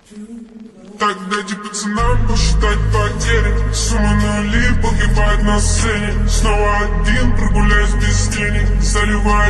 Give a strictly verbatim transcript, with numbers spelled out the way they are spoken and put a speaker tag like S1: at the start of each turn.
S1: Так дайте пацанам посчитать потери. Сумма нули погибает на сцене. Снова один, прогуляюсь без денег. Заливает